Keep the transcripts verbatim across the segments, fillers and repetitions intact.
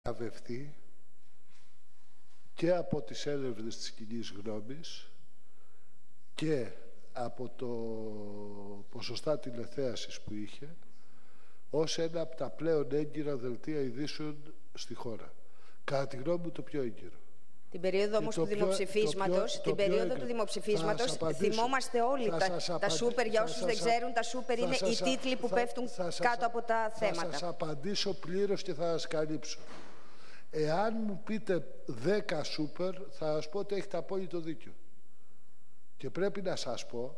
αβευθεί και από τις έρευνες της κοινής γνώμης και από το ποσοστά τηλεθέασης που είχε ως ένα από τα πλέον έγκυρα δελτία ειδήσεων στη χώρα. Κατά τη γνώμη μου το πιο έγκυρο. Την περίοδο όμως του δημοψηφίσματος, την περίοδο του δημοψηφίσματος θυμόμαστε όλοι τα, τα σούπερ, για όσους δεν ξέρουν, τα σούπερ είναι οι τίτλοι που θα, πέφτουν θα, θα κάτω από τα θέματα. Θα σας απαντήσω πλήρως και θα σας καλύψω. Εάν μου πείτε δέκα σούπερ, θα σας πω ότι έχετε απόλυτο δίκιο. Και πρέπει να σας πω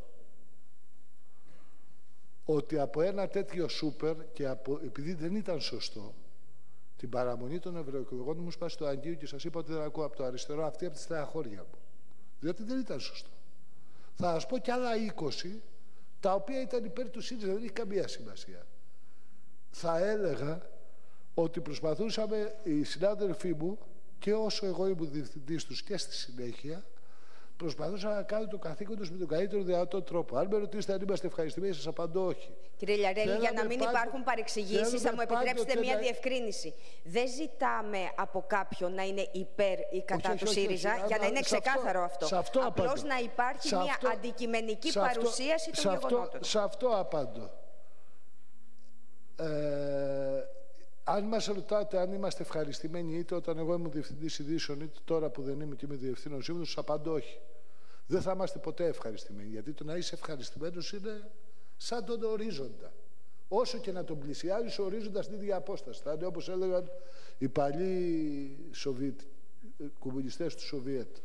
ότι από ένα τέτοιο σούπερ, και από, επειδή δεν ήταν σωστό, την παραμονή των ευρωεκλογών μου σπάσει το αγγείο και σας είπα ότι δεν ακούω από το αριστερό, αυτή από τη στεναχώρια μου. Διότι δεν ήταν σωστό. Θα σας πω κι άλλα είκοσι, τα οποία ήταν υπέρ του ΣΥΡΙΖΑ, δεν έχει καμία σημασία. Θα έλεγα ότι προσπαθούσαμε οι συνάδελφοί μου, και όσο εγώ ήμουν διευθυντής τους και στη συνέχεια, προσπαθούσαμε να κάνουμε το καθήκον τους με τον καλύτερο δυνατό τρόπο. Αν με ρωτήσετε αν είμαστε ευχαριστημένοι, σας απαντώ όχι. Κύριε Λιαρέλη, για να μην πάντο... υπάρχουν παρεξηγήσεις, θα μου επιτρέψετε μία να... διευκρίνηση. Δεν ζητάμε από κάποιον να είναι υπέρ ή κατά όχι, του όχι, ΣΥΡΙΖΑ, όχι, όχι. για να είναι ξεκάθαρο αυτό. αυτό. Απλώς να υπάρχει σε μία αυτό... αντικειμενική σε παρουσίαση αυτό... των γεγονότων. Σε αυτό απαντώ. Ε... Αν μας ρωτάτε αν είμαστε ευχαριστημένοι, είτε όταν εγώ ήμουν διευθυντής ειδήσεων, είτε τώρα που δεν είμαι και είμαι διευθύνων σύμβουλος, σας απαντώ όχι. Δεν θα είμαστε ποτέ ευχαριστημένοι. Γιατί το να είσαι ευχαριστημένος είναι σαν τον ορίζοντα. Όσο και να τον πλησιάζεις, ο ορίζοντας την ίδια απόσταση. Θα είναι όπως έλεγαν οι παλιοί Σοβιετ, κομμουνιστές του Σοβιέτ.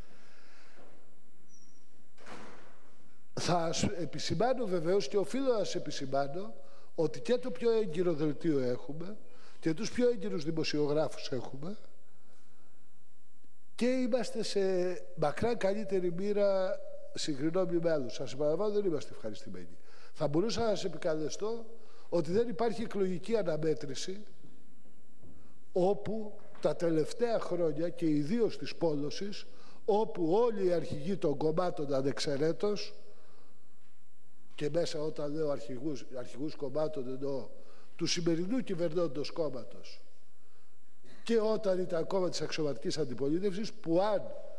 Θα επισημάνω βεβαίως, και οφείλω να σας επισημάνω, ότι και το πιο έγκυρο δελτίο έχουμε και τους πιο έγκυρους δημοσιογράφους έχουμε και είμαστε σε μακρά καλύτερη μοίρα συγκρινόμενοι με άλλους. Σας επαναλαμβάνω, δεν είμαστε ευχαριστημένοι. Θα μπορούσα να σας επικαλεστώ ότι δεν υπάρχει εκλογική αναμέτρηση όπου τα τελευταία χρόνια, και ιδίως της πόλωσης, όπου όλοι οι αρχηγοί των κομμάτων ανεξαιρέτως, και μέσα όταν λέω αρχηγούς, αρχηγούς κομμάτων εννοώ του σημερινού κυβερνώντος κόμματος και όταν ήταν κόμμα της αξιωματικής αντιπολίτευσης, που αν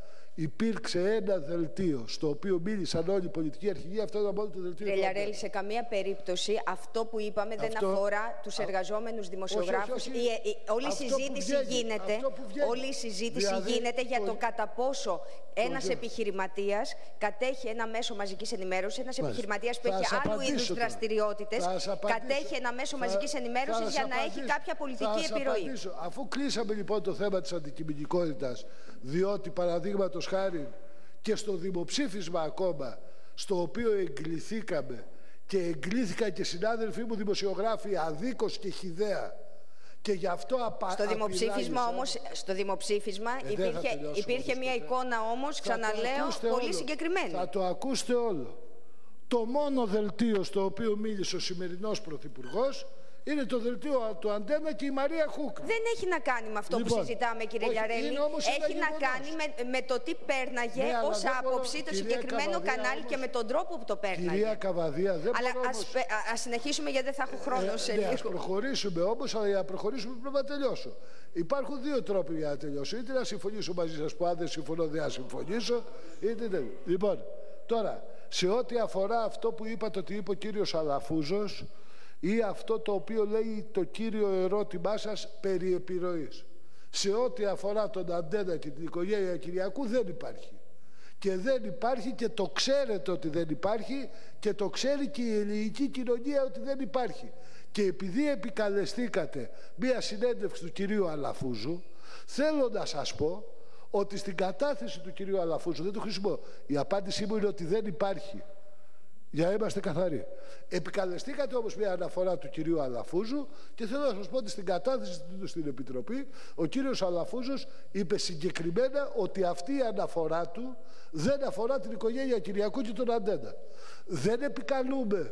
υπήρξε ένα δελτίο στο οποίο μίλησαν όλοι οι πολιτικοί αρχηγοί, αυτό ήταν μόνο το δελτίο. Κύριε Λιαρέλη, σε καμία περίπτωση αυτό που είπαμε αυτό... δεν αφορά τους εργαζόμενους δημοσιογράφους. Όχι, όχι, όχι. Η, η, όλη η συζήτηση βγαίνει, γίνεται, όλη η συζήτηση δηλαδή, γίνεται για το κατά πόσο ένας επιχειρηματίας κατέχει ένα μέσο μαζικής ενημέρωσης, ένας επιχειρηματίας που έχει άλλου είδους δραστηριότητες, κατέχει ένα μέσο θα, μαζικής ενημέρωσης για να έχει κάποια πολιτική επιρροή. Αφού κλείσαμε λοιπόν το θέμα της αντικειμενικότητας, διότι παραδείγματος χάρη και στο δημοψήφισμα ακόμα, στο οποίο εγκληθήκαμε και εγκλήθηκαν και συνάδελφοί μου δημοσιογράφοι αδίκως και χυδαία, και γι' αυτό απα... στο δημοψήφισμα όμως, στο δημοψήφισμα ε, υπήρχε, υπήρχε μια εικόνα όμως, ξαναλέω, πολύ όλο. συγκεκριμένη. Θα το ακούσετε όλο. Το μόνο δελτίο στο οποίο μίλησε ο σημερινός Πρωθυπουργός είναι το δελτίο του Αντένα και η Μαρία Χούκ. Δεν έχει να κάνει με αυτό λοιπόν, που συζητάμε, κύριε Λιαρέλη. Έχει να κάνει με, με το τι πέρναγε ναι, ως άποψη το συγκεκριμένο Καβαδία, κανάλι όμως, και με τον τρόπο που το πέρναγε. Κυρία Καβαδία, δεν αλλά μπορώ ας, όμως... ας συνεχίσουμε, γιατί δεν θα έχω χρόνο ε, σε ναι, λίγο. Ας προχωρήσουμε όμως, αλλά για να προχωρήσουμε πρέπει να τελειώσω. Υπάρχουν δύο τρόποι για να τελειώσω. Είτε να συμφωνήσω μαζί σας, που αν δεν συμφωνώ δεν θα συμφωνήσω, είτε δεν. Λοιπόν, τώρα, σε ό,τι αφορά αυτό που είπατε ότι είπε ο κύριος Αλαφούζος, ή αυτό το οποίο λέει το κύριο ερώτημά σας περί επιρροής. Σε ό,τι αφορά τον Αντένα και την οικογένεια Κυριακού δεν υπάρχει. Και δεν υπάρχει και το ξέρετε ότι δεν υπάρχει και το ξέρει και η ελληνική κοινωνία ότι δεν υπάρχει. Και επειδή επικαλεστήκατε μία συνέντευξη του κυρίου Αλαφούζου, θέλω να σας πω ότι στην κατάθεση του κυρίου Αλαφούζου, δεν το χρησιμοποιώ, η απάντησή μου είναι ότι δεν υπάρχει. Για να είμαστε καθαροί. Επικαλεστήκατε όμως μια αναφορά του κυρίου Αλαφούζου και θέλω να σας πω ότι στην κατάθεση του στην Επιτροπή ο κύριος Αλαφούζος είπε συγκεκριμένα ότι αυτή η αναφορά του δεν αφορά την οικογένεια Κυριακού και τον Αντένα. Δεν επικαλούμε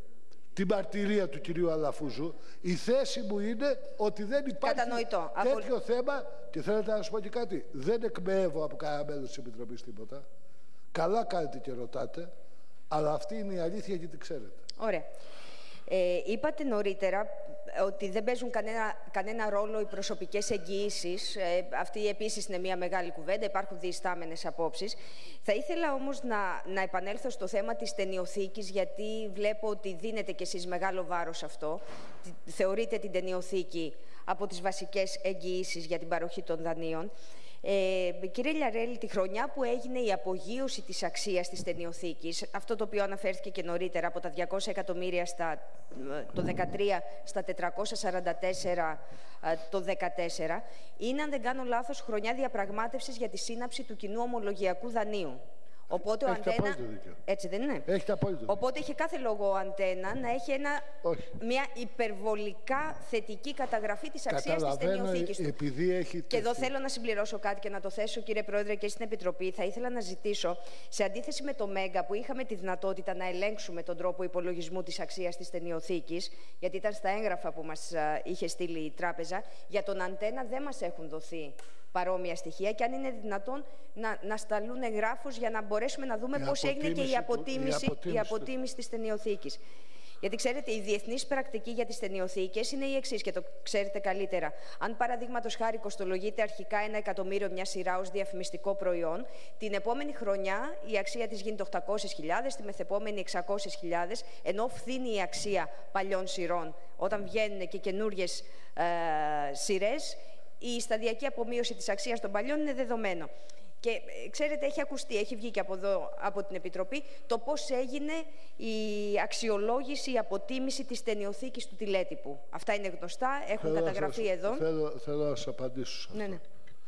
τη μαρτυρία του κυρίου Αλαφούζου. Η θέση μου είναι ότι δεν υπάρχει Κατανοητό. τέτοιο θέμα, και θέλετε να σας πω και κάτι, δεν εκμεεύω από κανένα μέλος της Επιτροπής τίποτα. Καλά κάνετε και ρωτάτε. Αλλά αυτή είναι η αλήθεια και την ξέρετε. Ωραία. Ε, είπατε νωρίτερα ότι δεν παίζουν κανένα, κανένα ρόλο οι προσωπικές εγγυήσεις. Ε, αυτή επίσης είναι μια μεγάλη κουβέντα, υπάρχουν διεστάμενες απόψεις. Θα ήθελα όμως να, να επανέλθω στο θέμα της ταινιοθήκης, γιατί βλέπω ότι δίνετε κι εσείς μεγάλο βάρος σε αυτό. Θεωρείτε την ταινιοθήκη από τις βασικές εγγυήσεις για την παροχή των δανείων. Ε, κύριε Λιαρέλη, τη χρονιά που έγινε η απογείωση της αξίας της ταινιοθήκης, αυτό το οποίο αναφέρθηκε και νωρίτερα, από τα διακόσια εκατομμύρια στα, το δεκατρία στα τετρακόσια σαράντα τέσσερα το δεκατέσσερα, είναι, αν δεν κάνω λάθος, χρονιά διαπραγμάτευσης για τη σύναψη του κοινού ομολογιακού δανείου. Οπότε ο Αντένα. Έτσι δεν είναι? Έχετε απόλυτο δίκιο. Οπότε είχε κάθε λόγο ο Αντένα να έχει ένα, μια υπερβολικά θετική καταγραφή της αξίας της ταινιοθήκης του. Επειδή έχει... Και εδώ θέλω να συμπληρώσω κάτι και να το θέσω, κύριε Πρόεδρε, και στην Επιτροπή. Θα ήθελα να ζητήσω, σε αντίθεση με το Μέγκα, που είχαμε τη δυνατότητα να ελέγξουμε τον τρόπο υπολογισμού της αξίας της ταινιοθήκης, γιατί ήταν στα έγγραφα που μας είχε στείλει η τράπεζα, για τον Αντένα δεν μας έχουν δοθεί παρόμοια στοιχεία, και αν είναι δυνατόν να, να σταλούν εγγράφους για να μπορέσουμε να δούμε πώς έγινε και η αποτίμηση, η αποτίμηση, η αποτίμηση της ταινιοθήκης. Γιατί ξέρετε, η διεθνής πρακτική για τις ταινιοθήκες είναι η εξής, και το ξέρετε καλύτερα. Αν παραδείγματος χάρη κοστολογείται αρχικά ένα εκατομμύριο μια σειρά ως διαφημιστικό προϊόν, την επόμενη χρονιά η αξία της γίνεται οκτακόσιες χιλιάδες, τη μεθεπόμενη εξακόσιες χιλιάδες, ενώ φθήνει η αξία παλιών σειρών. Όταν βγαίνουν και καινούριες ε, σειρές, η σταδιακή απομείωση της αξίας των παλιών είναι δεδομένο. Και ξέρετε, έχει ακουστεί, έχει βγει και από εδώ, από την Επιτροπή, το πώς έγινε η αξιολόγηση, η αποτίμηση της ταινιοθήκης του τηλέτυπου. Αυτά είναι γνωστά, έχουν θέλω καταγραφεί σας, εδώ. Θέλω, θέλω να σας απαντήσω σε αυτό. Ναι, ναι.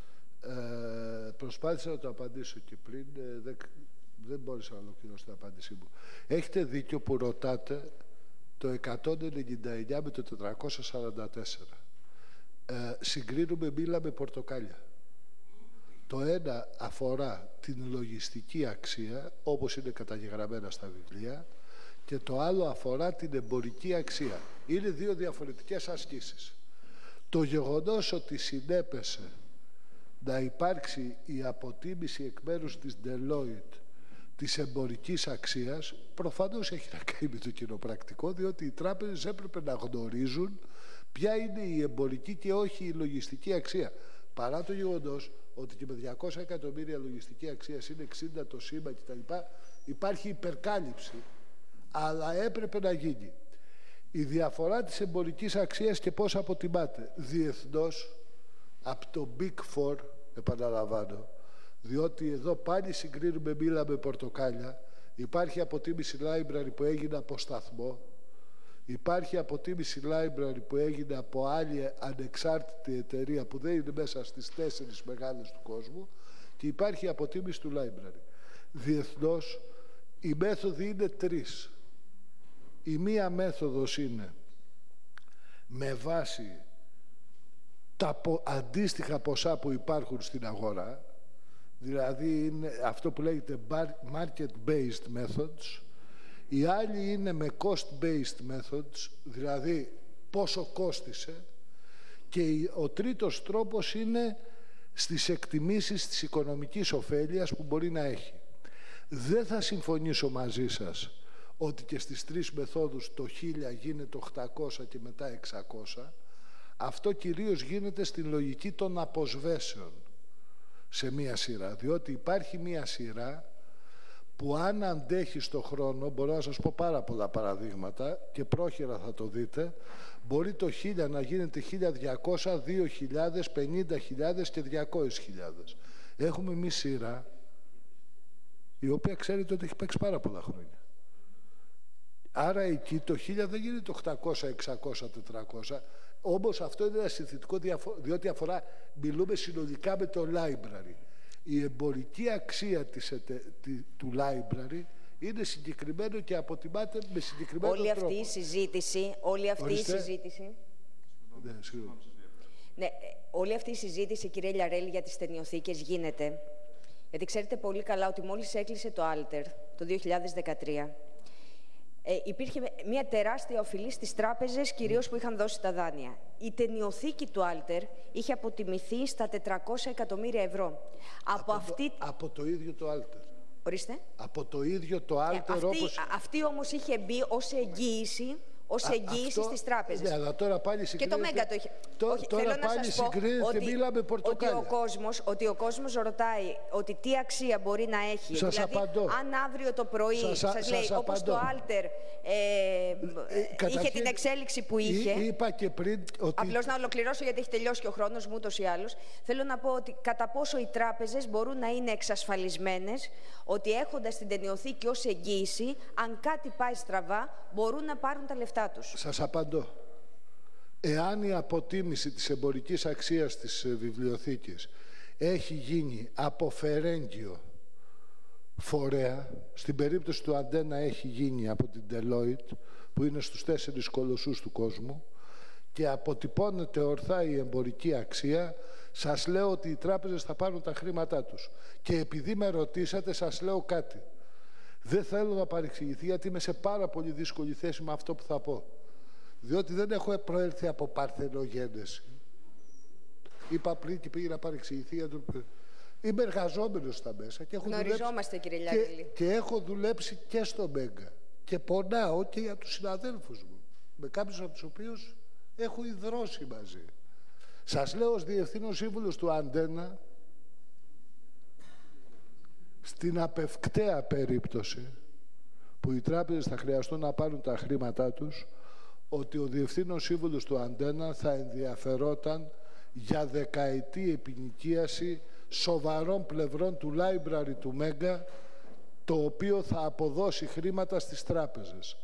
Ε, προσπάθησα να το απαντήσω και πριν, ε, δεν, δεν μπόρεσα να ολοκληρώσω την απάντησή μου. Έχετε δίκιο που ρωτάτε το εκατόν ενενήντα εννιά με το τετρακόσια σαράντα τέσσερα. Ε, συγκρίνουμε μήλα με πορτοκάλια. Το ένα αφορά την λογιστική αξία, όπως είναι καταγεγραμμένα στα βιβλία, και το άλλο αφορά την εμπορική αξία. Είναι δύο διαφορετικές ασκήσεις. Το γεγονός ότι συνέπεσε να υπάρξει η αποτίμηση εκ μέρους της Deloitte της εμπορικής αξίας, προφανώς έχει να κάνει με το κοινοπρακτικό, διότι οι τράπεζες έπρεπε να γνωρίζουν ποια είναι η εμπορική και όχι η λογιστική αξία. Παρά το γεγονός ότι και με διακόσια εκατομμύρια λογιστική αξία είναι εξήντα το σήμα κτλ. Υπάρχει υπερκάλυψη, αλλά έπρεπε να γίνει. Η διαφορά της εμπορικής αξίας και πώς αποτιμάται διεθνώς από το Big Four, επαναλαμβάνω, διότι εδώ πάλι συγκρίνουμε μήλα με πορτοκάλια. Υπάρχει αποτίμηση library που έγινε από σταθμό, υπάρχει αποτίμηση library που έγινε από άλλη ανεξάρτητη εταιρεία που δεν είναι μέσα στις τέσσερις μεγάλες του κόσμου, και υπάρχει αποτίμηση του library. Διεθνώς οι μέθοδοι είναι τρεις. Η μία μέθοδος είναι με βάση τα αντίστοιχα ποσά που υπάρχουν στην αγορά, δηλαδή είναι αυτό που λέγεται market-based methods. Η άλλη είναι με cost-based methods, δηλαδή πόσο κόστισε, και ο τρίτος τρόπος είναι στις εκτιμήσεις της οικονομικής ωφέλειας που μπορεί να έχει. Δεν θα συμφωνήσω μαζί σας ότι και στις τρεις μεθόδους το χίλια γίνεται οκτακόσια και μετά εξακόσια. Αυτό κυρίως γίνεται στην λογική των αποσβέσεων σε μία σειρά, διότι υπάρχει μία σειρά που αν αντέχει στο χρόνο, μπορώ να σας πω πάρα πολλά παραδείγματα και πρόχειρα θα το δείτε, μπορεί το χίλια να γίνεται χίλια διακόσια, δύο χιλιάδες, πενήντα χιλιάδες και διακόσιες χιλιάδες. Έχουμε μία σειρά η οποία ξέρετε ότι έχει παίξει πάρα πολλά χρόνια. Άρα εκεί το χίλια δεν γίνεται οκτακόσια, εξακόσια, τετρακόσια. Όμως αυτό είναι ένα συνθετικό, διότι αφορά, μιλούμε συνολικά με το library. Η εμπορική αξία της, του library είναι συγκεκριμένο και αποτιμάται με συγκεκριμένο όλη τρόπο. Αυτή η συζήτηση, όλη αυτή η συζήτηση... Ναι, ναι, όλη αυτή η συζήτηση, κύριε Λιαρέλη, για τις ταινιοθήκες γίνεται. Γιατί ξέρετε πολύ καλά ότι μόλις έκλεισε το Alter το δύο χιλιάδες δεκατρία, Ε, υπήρχε μια τεράστια οφειλή στις τράπεζες, κυρίως που είχαν δώσει τα δάνεια. Η ταινιοθήκη του Alter είχε αποτιμηθεί στα τετρακόσια εκατομμύρια ευρώ. Από, από, αυτή... το, από το ίδιο το Alter. Ορίστε. Από το ίδιο το Alter, ε, αυτή, όπως... Αυτή όμως είχε μπει ως εγγύηση ως εγγύηση στις τράπεζες. Ναι, αλλά τώρα πάλι και το Μέγκα το είχε. Τό, Όχι, τώρα θέλω πάλι να σας πω ότι, μίλαμε ότι, ο κόσμος, ότι ο κόσμος ρωτάει ότι τι αξία μπορεί να έχει. Σας δηλαδή, απαντώ. αν αύριο το πρωί σας, σας, σας λέει, σας όπως το Alter ε, ε, είχε την εξέλιξη που είχε. Είπα και πριν ότι... Απλώς να ολοκληρώσω, γιατί έχει τελειώσει και ο χρόνος μου ούτως ή άλλως. Θέλω να πω ότι κατά πόσο οι τράπεζες μπορούν να είναι εξασφαλισμένες ότι έχοντας την ταινιοθήκη ως εγγύηση, αν κάτι πάει στραβά, μπορούν να πάρουν τα λεφτά τους. Σας απαντώ. Εάν η αποτίμηση της εμπορικής αξίας της βιβλιοθήκης έχει γίνει από φερέγγιο φορέα, στην περίπτωση του Αντένα έχει γίνει από την Deloitte, που είναι στους τέσσερις κολοσσούς του κόσμου, και αποτυπώνεται ορθά η εμπορική αξία, σας λέω ότι οι τράπεζες θα πάρουν τα χρήματά τους. Και επειδή με ρωτήσατε, σας λέω κάτι. Δεν θέλω να παρεξηγηθεί, γιατί είμαι σε πάρα πολύ δύσκολη θέση με αυτό που θα πω. Διότι δεν έχω προέλθει από παρθενογένεση. Είπα πριν και πήγε να παρεξηγηθεί. Είμαι εργαζόμενος στα μέσα. Και έχω Γνωριζόμαστε, κύριε Λιάγγελη. Και, και έχω δουλέψει και στο Μέγκα. Και πονάω και για τους συναδέλφους μου. Με κάποιους από τους οποίους έχω ιδρώσει μαζί. Σας λέω ως διευθύνων σύμβουλος του Αντένα, στην απευκταία περίπτωση που οι τράπεζες θα χρειαστούν να πάρουν τα χρήματά τους, ότι ο διευθύνων σύμβουλος του Αντένα θα ενδιαφερόταν για δεκαετή επινοικίαση σοβαρών πλευρών του library του Μέγκα, το οποίο θα αποδώσει χρήματα στις τράπεζες.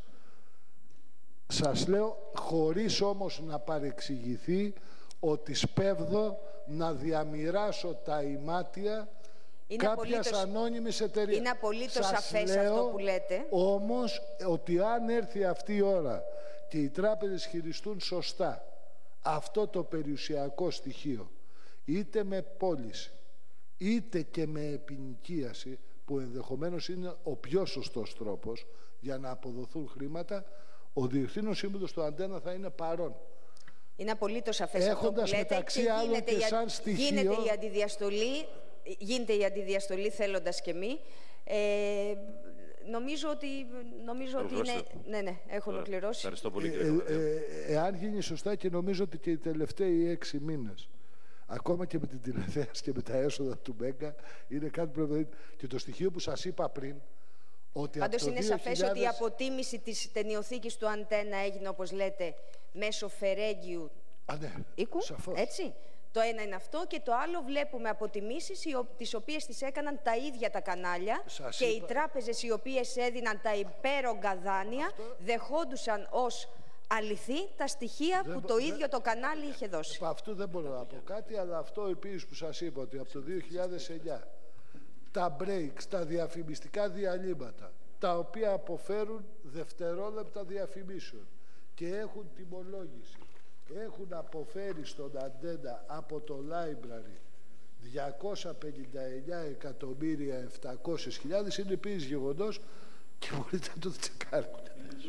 Σας λέω, χωρίς όμως να παρεξηγηθεί, ότι σπέβδω να διαμοιράσω τα ημάτια είναι κάποιας απολύτως, ανώνυμης εταιρείας. Είναι απολύτως σαφές αυτό που λέτε. Όμως ότι αν έρθει αυτή η ώρα και οι τράπεζες χειριστούν σωστά αυτό το περιουσιακό στοιχείο, είτε με πώληση είτε και με επινοικίαση, που ενδεχομένως είναι ο πιο σωστός τρόπος για να αποδοθούν χρήματα, ο διευθύνων σύμβουλος του Αντένα θα είναι παρόν. Είναι απολύτως σαφές αυτό που λέτε. Μεταξύ και άλλων και σαν στοιχείο... Γίνεται η αντιδιαστολή, γίνεται η αντιδιαστολή θέλοντας και μη. Ε, νομίζω ότι, νομίζω ότι είναι... Ναι, ναι, έχω ολοκληρώσει. Ευχαριστώ πολύ, κύριε ε, ε, ε, Εάν γίνει σωστά, και νομίζω ότι και οι τελευταίοι έξι μήνες, ακόμα και με την τηλεθέαση και με τα έσοδα του Μέγκα, είναι κάτι που πρέπει. Και το στοιχείο που σας είπα πριν, ότι πάντως από το είναι δύο χιλιάδες... σαφές ότι η αποτίμηση της ταινιοθήκης του Αντένα έγινε, όπως λέτε, μέσω φερέγγιου ναι, οίκου, έτσι. Το ένα είναι αυτό, και το άλλο βλέπουμε αποτιμήσεις τις οποίες τις έκαναν τα ίδια τα κανάλια. Σας και είπα... οι τράπεζες οι οποίες έδιναν τα υπέρογκα δάνεια αυτό... δεχόντουσαν ως αληθή τα στοιχεία δεν που το δεν... ίδιο το κανάλι είχε δώσει. Από αυτού δεν μπορώ να πω κάτι, αλλά αυτό επίσης που σας είπα, ότι από το δύο χιλιάδες εννιά τα breaks, τα διαφημιστικά διαλύματα, τα οποία αποφέρουν δευτερόλεπτα διαφημίσεων και έχουν τιμολόγηση, έχουν αποφέρει στον Αντένα από το library διακόσια πενήντα εννιά εκατομμύρια επτακόσιες χιλιάδες, είναι επίσης γεγονός και μπορείτε να το τσεκάρετε.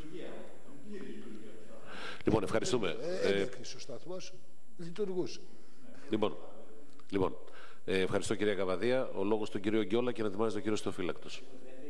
Λοιπόν, ευχαριστούμε. Έκλεισε ο σταθμός, λειτουργούσε. Λοιπόν, λοιπόν ε, ευχαριστώ, κυρία Καβαδία. Ο λόγος του κυρίου Γκιόλα, και να ετοιμάζει τον κύριο Στοφύλακτος.